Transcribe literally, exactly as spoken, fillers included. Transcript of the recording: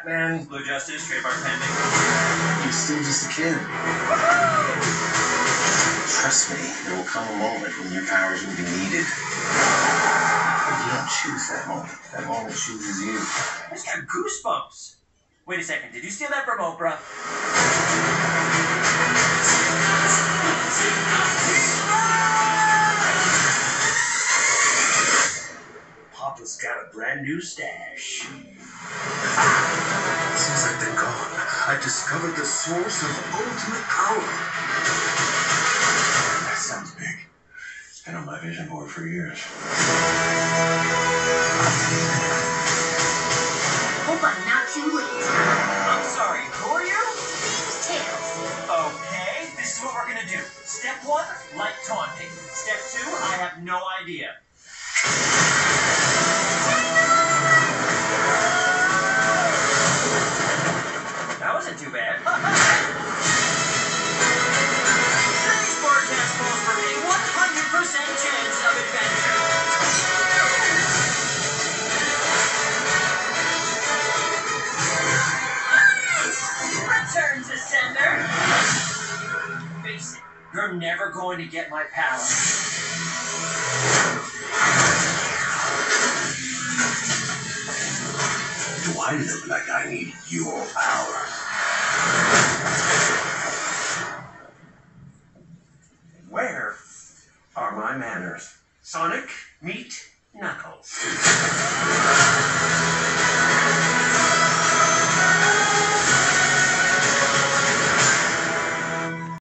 Batman. Blue Justice, trademark pending. You're still just a kid. Trust me, there will come a moment when your powers will be needed. But you don't choose that moment. That moment chooses you. I just got goosebumps. Wait a second, did you steal that from Oprah? Papa's got a brand new stash. Since I've been gone, I discovered the source of ultimate power. That sounds big. It's been on my vision board for years. Hope I'm not too late. I'm sorry, who are you? Thieves' Tales. Okay, this is what we're gonna do. Step one, light taunting. Step two, I have no idea. That wasn't too bad. Today's forecast calls for a one hundred percent chance of adventure. Return to sender. Face it, you're never going to get my power. Do I look like I need your power? Where are my manners? Sonic, meet Knuckles.